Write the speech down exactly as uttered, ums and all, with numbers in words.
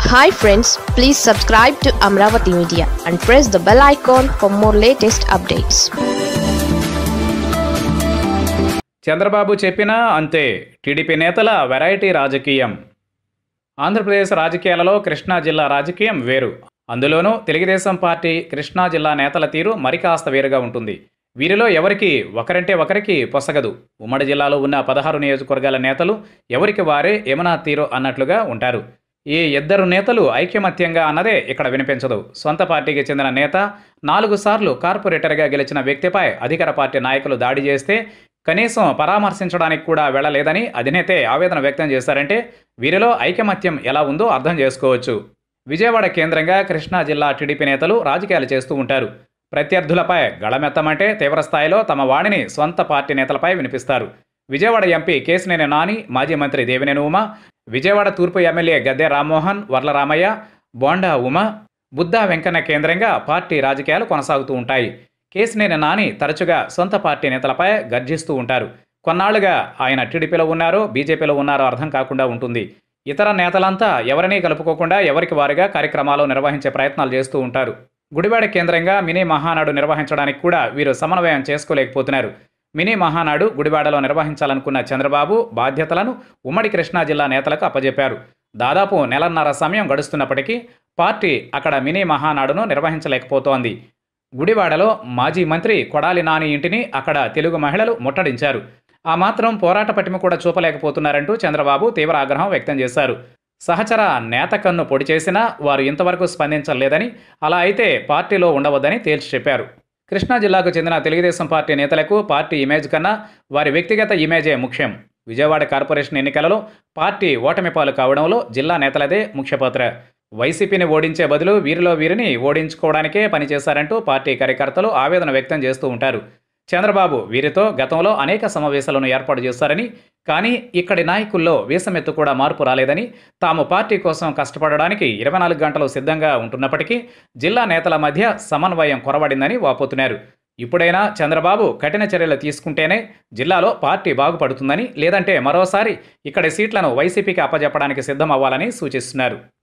Hi friends, please subscribe to Amaravathi Media and press the bell icon for more latest updates. Chandrababu చెప్పినా అంతే. TDP నేతల variety రాజకీయం. ఆంధ్రప్రదేశ్ రాజకీయాలలో కృష్ణా జిల్లా రాజకీయం వేరు. అందులోనూ తెలుగుదేశం పార్టీ కృష్ణా జిల్లా నేతల తీరు మరికాస్త వేరుగా ఉంటుంది. వీరిలో ఎవరికి ఒకరంటే ఒకరికి పొసగదు. ఉమ్మడి జిల్లాలో ఉన్న పదహారు నియోజకవర్గాల నేతలు ఎవరికి వారే యమునా తీరు అన్నట్లుగా ఉంటారు. ఈ ఇద్దరు నేతలు ఐకమత్యంగా అన్నదే ఇక్కడ వినిపించదు. సొంత పార్టీకి చెందిన నేత నాలుగు సార్లు కార్పొరేటర్గా గెలిచిన వ్యక్తిపై అధికార పార్టీ నాయకులు దాడి చేస్తే కనీసం పరామర్శించడానికి కూడా వెళ్ళలేదని అధినేతే ఆవేదన వ్యక్తం చేశారంటే వీరిలో ఐకమత్యం ఎలా ఉందో అర్థం చేసుకోవచ్చు. విజయవాడ కేంద్రంగా కృష్ణా జిల్లా టీడీపీ నేతలు రాజకీయాలు చేస్తూ ఉంటారు. ప్రత్యర్థులపై గళమెత్తమంటే తీవ్రస్థాయిలో తమ వాణిని సొంత పార్టీ నేతలపై వినిపిస్తారు. విజయవాడ ఎంపీ కేశినేని నాని, మాజీ మంత్రి దేవినేని ఉమ, విజయవాడ తూర్పు ఎమ్మెల్యే గద్దె రామ్మోహన్, వర్లరామయ్య, బోండా ఉమ, బుద్ధా వెంకన్న కేంద్రంగా పార్టీ రాజకీయాలు కొనసాగుతూ ఉంటాయి. కేశినేని నాని తరచుగా సొంత పార్టీ నేతలపై గర్జిస్తూ ఉంటారు. కొన్నాళ్లుగా ఆయన టీడీపీలో ఉన్నారో బీజేపీలో ఉన్నారో అర్థం కాకుండా ఉంటుంది. ఇతర నేతలంతా ఎవరినీ కలుపుకోకుండా ఎవరికి వారుగా కార్యక్రమాలు నిర్వహించే ప్రయత్నాలు చేస్తూ ఉంటారు. గుడివాడ కేంద్రంగా మినీ మహానాడు నిర్వహించడానికి కూడా వీరు సమన్వయం చేసుకోలేకపోతున్నారు. మినీ మహానాడు గుడివాడలో నిర్వహించాలనుకున్న చంద్రబాబు బాధ్యతలను ఉమ్మడి కృష్ణా జిల్లా నేతలకు అప్పజెప్పారు. దాదాపు నెలన్నర సమయం గడుస్తున్నప్పటికీ పార్టీ అక్కడ మినీ మహానాడును నిర్వహించలేకపోతోంది. గుడివాడలో మాజీ మంత్రి కొడాలి నాని ఇంటిని అక్కడ తెలుగు మహిళలు ముట్టడించారు. ఆ మాత్రం పోరాట పటిమ కూడా చూపలేకపోతున్నారంటూ చంద్రబాబు తీవ్ర ఆగ్రహం వ్యక్తం చేశారు. సహచర నేత కన్ను పొడి చేసినా వారు ఇంతవరకు స్పందించలేదని, అలా అయితే పార్టీలో ఉండవద్దని తేల్చి చెప్పారు. కృష్ణా జిల్లాకు చెందిన తెలుగుదేశం పార్టీ నేతలకు పార్టీ ఇమేజ్ కన్నా వారి వ్యక్తిగత ఇమేజే ముఖ్యం. విజయవాడ కార్పొరేషన్ ఎన్నికలలో పార్టీ ఓటమి పాలు కావడంలో జిల్లా నేతలదే ముఖ్య పాత్ర. వైసీపీని ఓడించే బదులు వీరిలో వీరిని ఓడించుకోవడానికే పనిచేశారంటూ పార్టీ కార్యకర్తలు ఆవేదన వ్యక్తం చేస్తూ ఉంటారు. చంద్రబాబు వీరితో గతంలో అనేక సమావేశాలను ఏర్పాటు చేశారని, కానీ ఇక్కడి నాయకుల్లో వీసమెత్తు కూడా మార్పు రాలేదని, తాము పార్టీ కోసం కష్టపడడానికి ఇరవై నాలుగు గంటలు సిద్ధంగా ఉంటున్నప్పటికీ జిల్లా నేతల మధ్య సమన్వయం కొరవడిందని వాపోతున్నారు. ఇప్పుడైనా చంద్రబాబు కఠిన చర్యలు తీసుకుంటేనే జిల్లాలో పార్టీ బాగుపడుతుందని, లేదంటే మరోసారి ఇక్కడి సీట్లను వైసీపీకి అప్పజెప్పడానికి సిద్ధం అవ్వాలని సూచిస్తున్నారు.